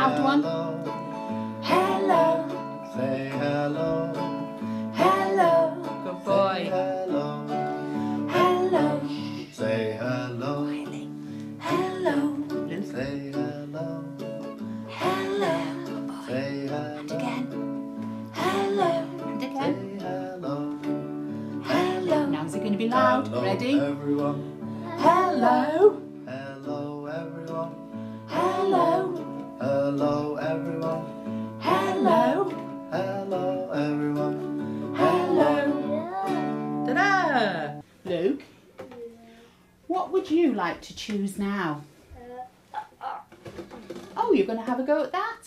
loud one. Hello. Say hello. Hello. Good boy. Hello. Hello. Say hello. Hello. Say hello. Hello. Say hello. And again. Hello. And again. Say hello. Hello. Now is it going to be loud? Hello, Ready? everyone. Hello. Hello, everyone. Hello. Hello, everyone. Hello. Hello, everyone. Hello. Ta-da! Luke, what would you like to choose now? Oh, you're going to have a go at that?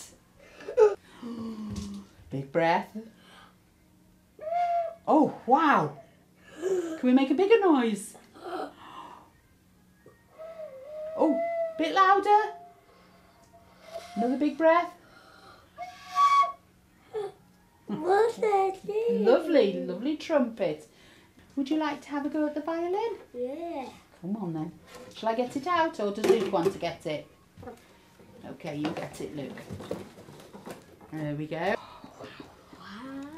Big breath. Oh, wow. Can we make a bigger noise? Oh, bit louder. Another big breath. Lovely, lovely trumpet. Would you like to have a go at the violin? Yeah. Come on then. Shall I get it out or does Luke want to get it? Okay, you get it, Luke. There we go. Wow.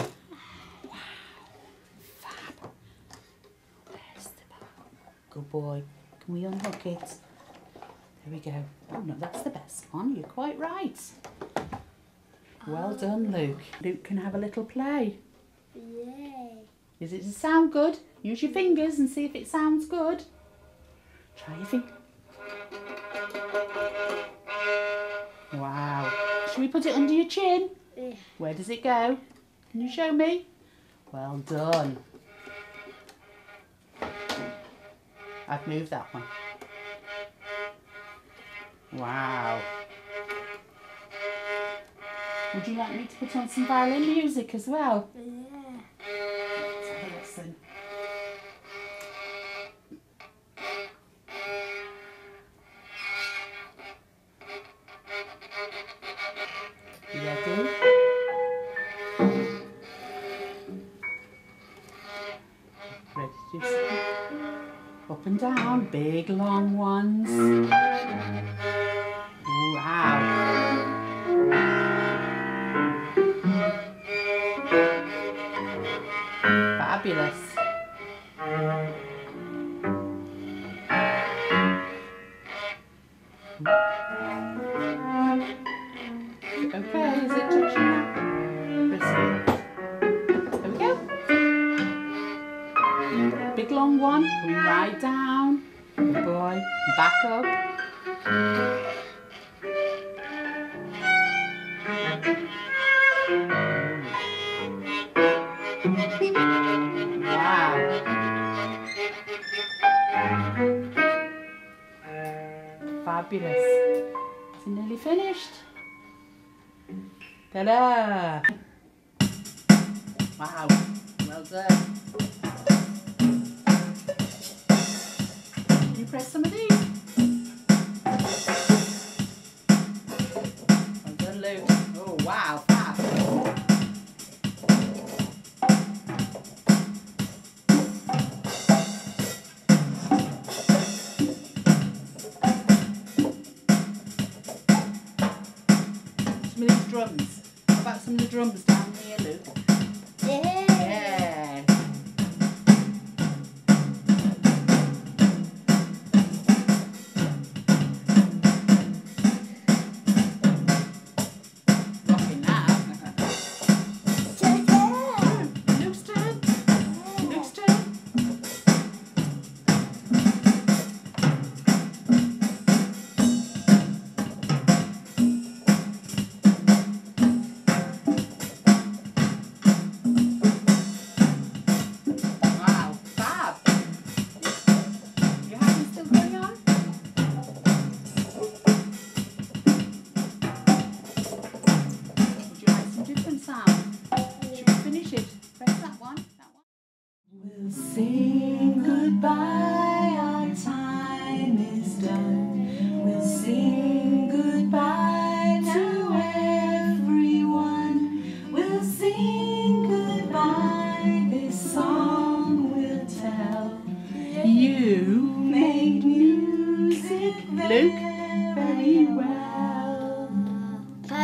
Fab. There's the bow. Good boy. Can we unhook it? There we go. Oh no, that's the best one. You're quite right. Well done, Luke. Luke can have a little play. Yay. Does it sound good? Use your fingers and see if it sounds good. Try your finger. Wow. Should we put it under your chin? Yeah. Where does it go? Can you show me? Well done. I've moved that one. Wow. Would you like me to put on some violin music as well? Yeah. Let's have a listen. You ready? Ready to sing? Up and down, big long ones. Wow. Fabulous. Okay, is it touching now? Press it. There we go. Big long one, coming right down. Good boy. Back up. Wow. Fabulous. Is it nearly finished? Ta-da! Wow, well done. Can you press some of these? Well done, Luke. Oh, wow, fab. Some of these drums. What about some of the drums down here, Luke? Yeah. Yeah. Rocking now. Luke's turn. Luke's turn. Wow, fab. Your hand is still going on? Would you like some different sound? Should we finish it? Press that one. That one. We'll sing goodbye, our time is done. We'll sing goodbye to everyone. We'll sing goodbye, this song will tell. You made music, Luke, very well.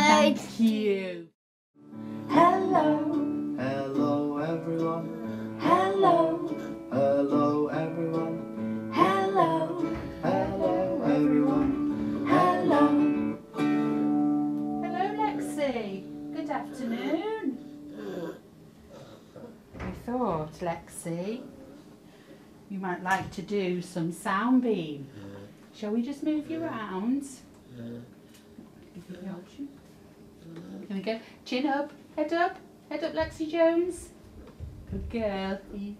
Lexi. You might like to do some Soundbeam. Shall we just move you around? Give you the option. Can we go? Chin up, head up, Lexi Jones. Good girl.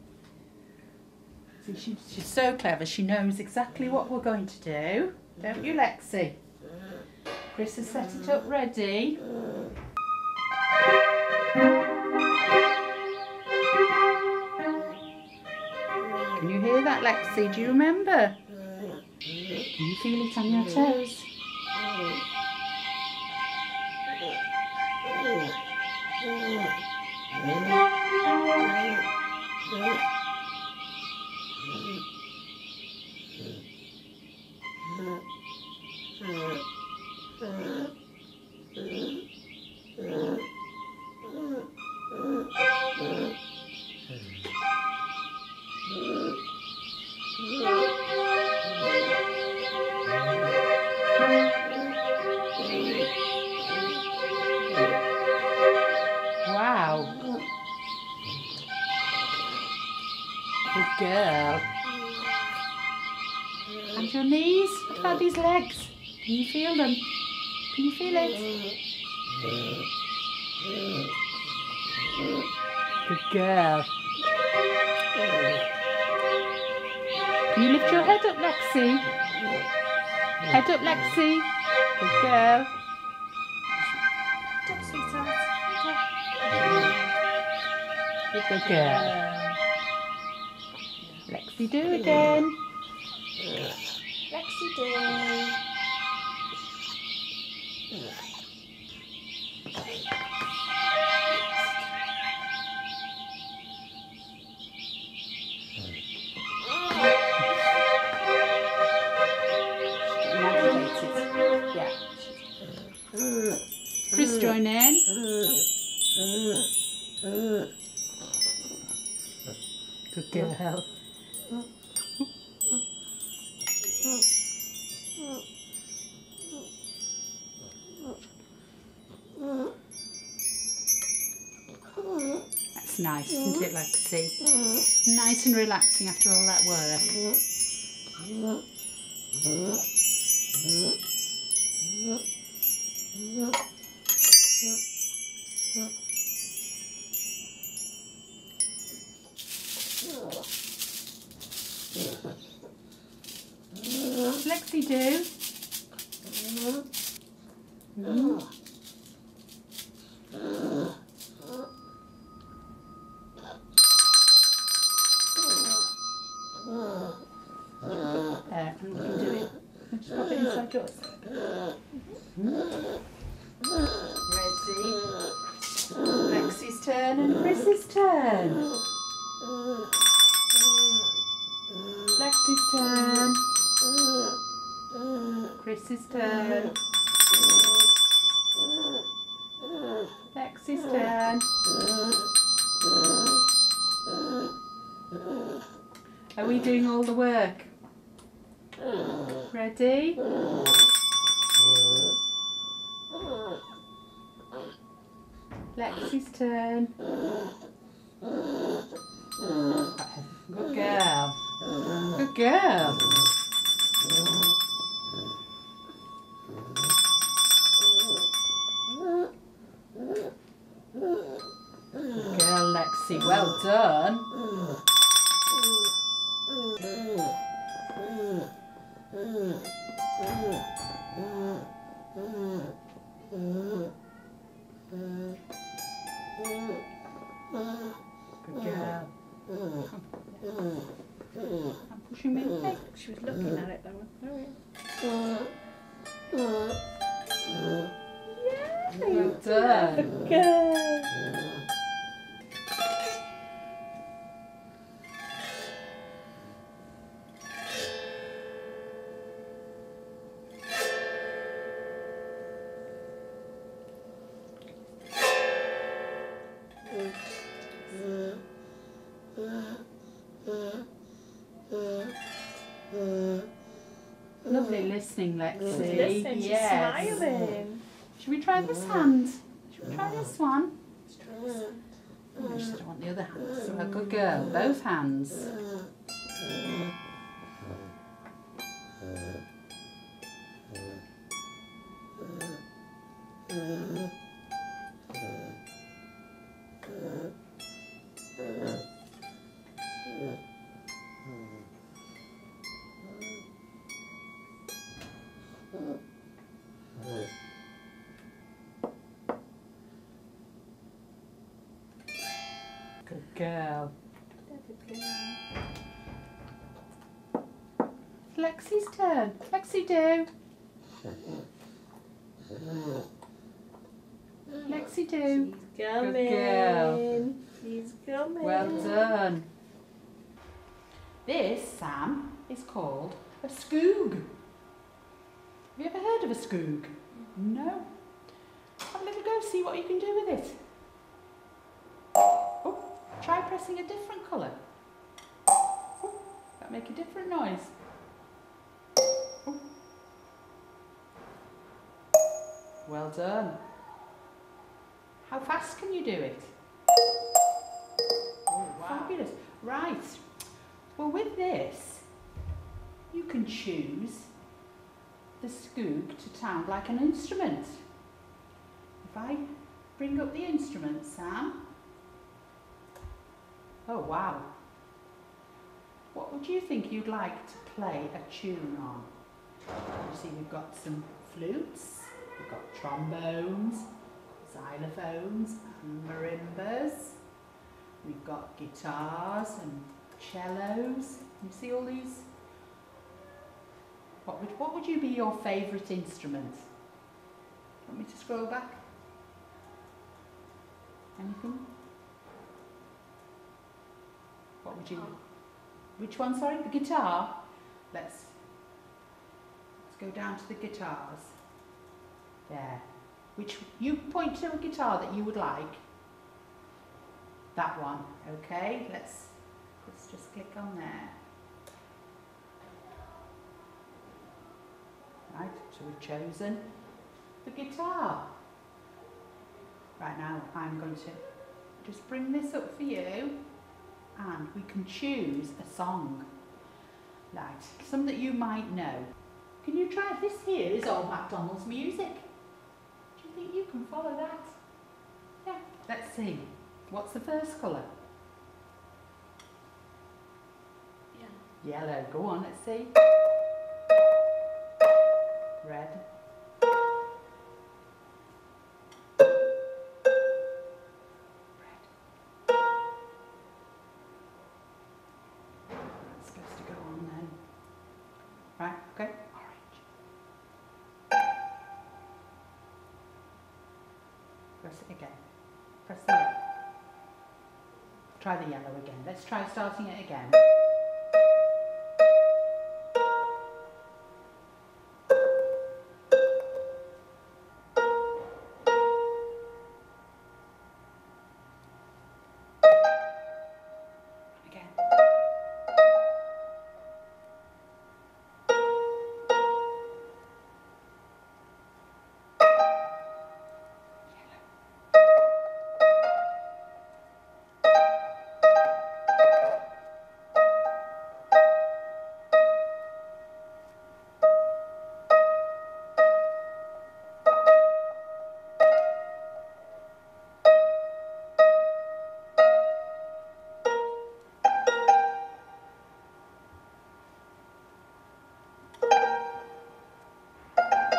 See, she's so clever. She knows exactly what we're going to do. Don't you, Lexi? Chris has set it up ready. Can you hear that, Lexi? Do you remember? Can you feel it on your toes? Wow. Good girl. And your knees? What about these legs? Can you feel them? Can you feel it? Good girl. Can you lift your head up, Lexi? Head up, Lexi. Good girl. Good girl. Lexi, do again. Lexi, do. Yeah. Chris, join in. Good girl. That's nice, isn't it, Lexi? Nice and relaxing after all that work. Lexi, do. There, and we can do it. Just pop it inside yours. Ready? Lexi's turn and Chris's turn. Lexi's turn. Chris's turn. Lexi's turn. Are we doing all the work? Ready? Lexi's turn. Good girl. Good girl. Good girl, Lexi. Well done. Good girl. I'm pushing me back. She was looking at it though. Well done. Good. Lovely listening, Lexi. Listening, she's smiling. Should we try this hand? Should we try this one? Let's try this. I just don't want the other hand. So a good girl. Both hands. Good girl. Lexi's turn. Lexi do. Lexi do. She's coming. Good girl. She's coming. Well done. This, Sam, is called a skoog. Have you ever heard of a skoog? No? Have a little go, see what you can do with it. Oh, try pressing a different colour. Oh, that make a different noise. Oh. Well done. How fast can you do it? Oh, wow. Fabulous. Right. Well, with this, you can choose the skoog to sound like an instrument. If I bring up the instrument, Sam. Oh, wow. What would you think you'd like to play a tune on? You see, we've got some flutes, we've got trombones, xylophones and marimbas. We've got guitars and cellos. You see all these? What would you be your favourite instrument? Want me to scroll back? Anything? What would you? Which one? Sorry, the guitar. Let's go down to the guitars. There. Which you point to a guitar that you would like. That one. Okay. Let's just click on there. Right. So we've chosen the guitar. Right now, I'm going to just bring this up for you. And we can choose a song, right, some that you might know. Can you try this? Here is Old MacDonald's music. Do you think you can follow that? Yeah, let's see. What's the first colour? Yellow. Go on, let's see. Red. Right, okay, orange. Press it again. Press the yellow. Try the yellow again. Let's try starting it again.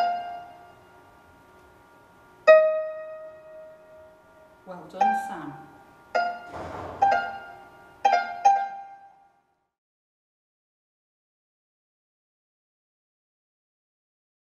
Well done, Sam.